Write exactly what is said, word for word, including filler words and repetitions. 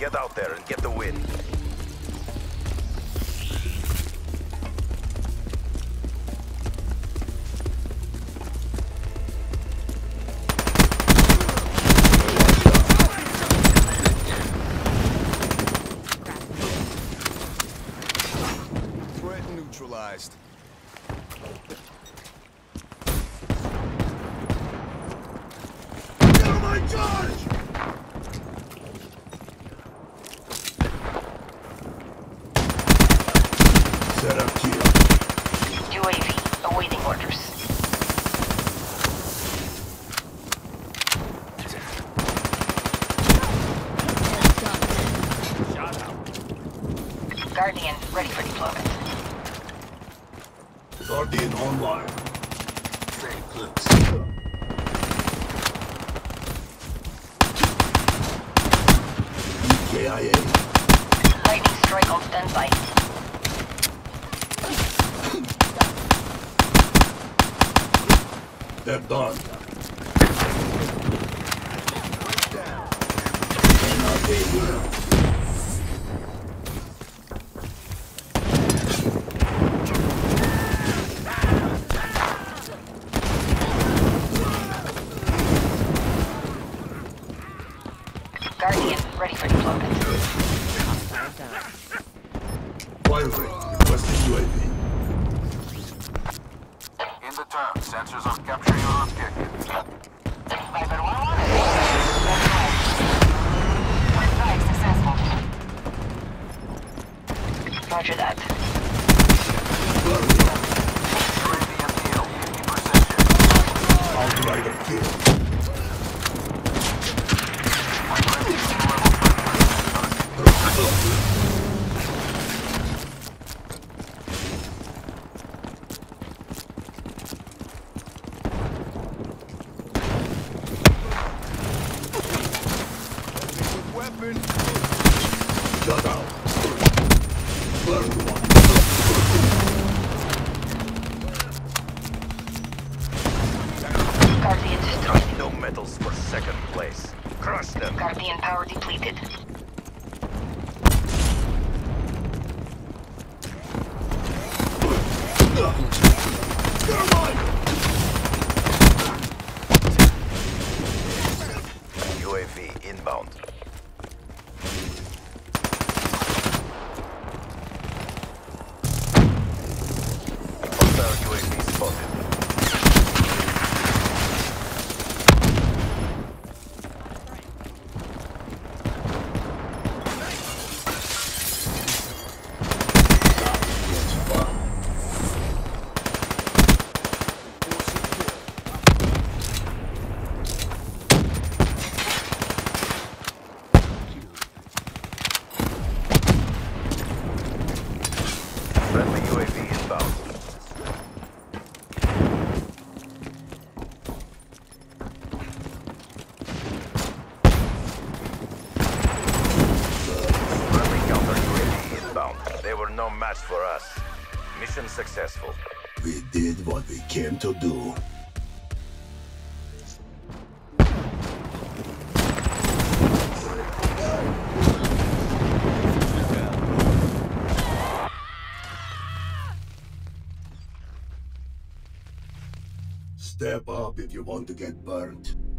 Get out there and get the win. Threat neutralized. Get on my charge! Set up kill. U A V awaiting orders. Shot out. Guardian ready for deployment. Guardian online. Trade clips. E K I A. Lightning strike on standby. They're done. Guardian ready for deployment. Firing. Requesting U A V. In the turn, sensors on capture your objective. Viper one one. Drive successful. Roger that. U A V M P L, fifty percent. Outrider kill. Weapon. Shut out. Burn one. Guardian destroyed. No medals for second place. Crush them. Guardian power depleted. U A V inbound. Hostile U A V spotted. Friendly U A V inbound. Friendly counter U A V inbound. They were no match for us. Mission successful. We did what we came to do. Step up if you want to get burnt.